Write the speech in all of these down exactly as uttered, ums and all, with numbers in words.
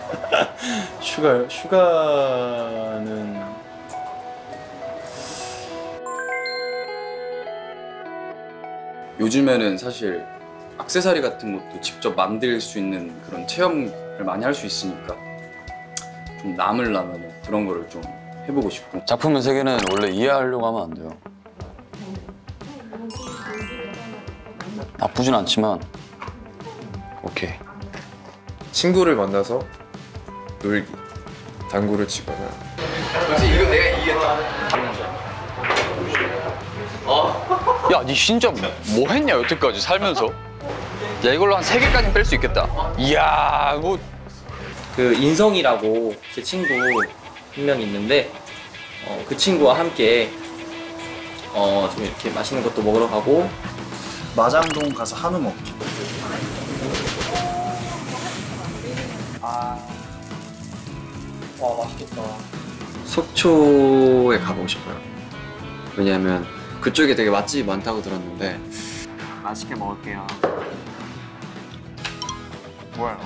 휴가요? 휴가는 요즘에는 사실 액세서리 같은 것도 직접 만들 수 있는 그런 체험을 많이 할 수 있으니까 좀 남으려면 그런 거를 좀 해보고 싶고. 작품의 세계는 원래 이해하려고 하면 안 돼요. 나쁘진 않지만 오케이. 친구를 만나서 놀기, 당구를 치거나. 그렇지, 이거 내가 이겼다. 야, 니 진짜 뭐 했냐 여태까지 살면서? 야, 이걸로 한 세 개까지는 뺄 수 있겠다. 이야, 뭐. 그 인성이라고 제 친구 한 명 있는데 어, 그 친구와 함께 어, 좀 이렇게 맛있는 것도 먹으러 가고 마장동 가서 한우 먹기. 아, 와 맛있겠다. 속초에 가보고 싶어요. 왜냐면 그쪽에 되게 맛집이 많다고 들었는데. 맛있게 먹을게요. 뭐야?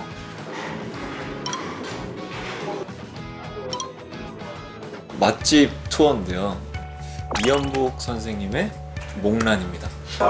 맛집 투어인데요. 이연복 선생님의 목란입니다.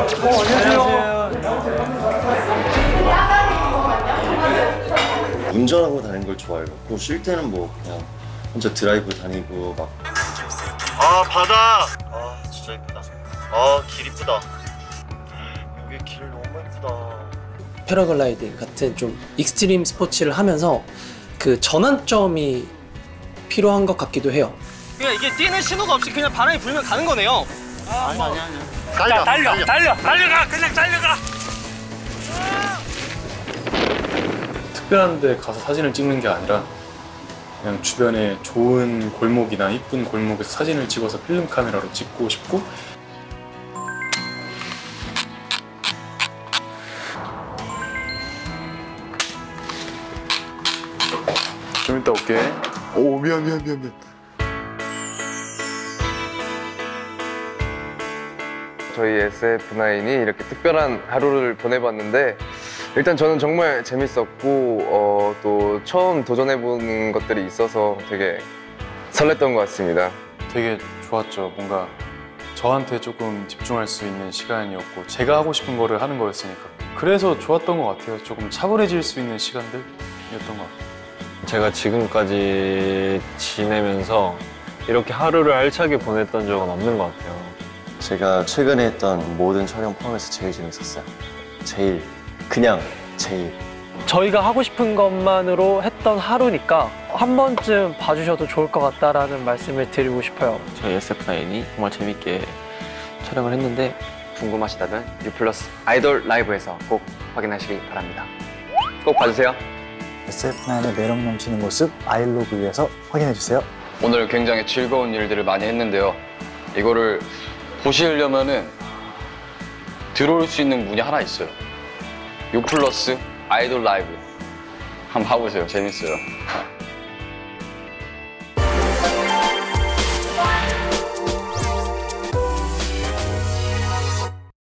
운전하고 다니는 걸 좋아해요. 쉴 때는 뭐 그냥 혼자 드라이브 다니고 막. 아 바다. 아 진짜 이쁘다. 아 길 이쁘다. 여기 길 너무 이쁘다. 패러글라이딩 같은 좀 익스트림 스포츠를 하면서 그 전환점이 필요한 것 같기도 해요. 그냥 이게 뛰는 신호가 없이 그냥 바람이 불면 가는 거네요. 아니 아니 아니. 달려 달려, 달려, 달려가, 그냥 달려가. 특별한 데 가서 사진을 찍는 게 아니라 그냥 주변에 좋은 골목이나 이쁜 골목에서 사진을 찍어서 필름 카메라로 찍고 싶고. 좀 이따 올게. 오 미안 미안 미안 미안. 저희 에스에프나인이 이렇게 특별한 하루를 보내봤는데 일단 저는 정말 재밌었고 어, 또 처음 도전해보는 것들이 있어서 되게 설렜던 것 같습니다. 되게 좋았죠. 뭔가 저한테 조금 집중할 수 있는 시간이었고 제가 하고 싶은 거를 하는 거였으니까 그래서 좋았던 것 같아요. 조금 차분해질 수 있는 시간들이었던 것 같아요. 제가 지금까지 지내면서 이렇게 하루를 알차게 보냈던 적은 없는 것 같아요. 제가 최근에 했던 모든 촬영 포함해서 제일 재밌었어요. 제일 그냥 제일. 저희가 하고 싶은 것만으로 했던 하루니까 한 번쯤 봐주셔도 좋을 것 같다라는 말씀을 드리고 싶어요. 저희 에스에프나인이 정말 재밌게 촬영을 했는데 궁금하시다면 유플러스 아이돌 라이브에서 꼭 확인하시기 바랍니다. 꼭 봐주세요. 에스에프나인의 매력 넘치는 모습 아이로그에서 확인해주세요. 오늘 굉장히 즐거운 일들을 많이 했는데요. 이거를 보시려면은 들어올 수 있는 문이 하나 있어요. 유플러스 아이돌 라이브 한번 봐보세요. 재밌어요.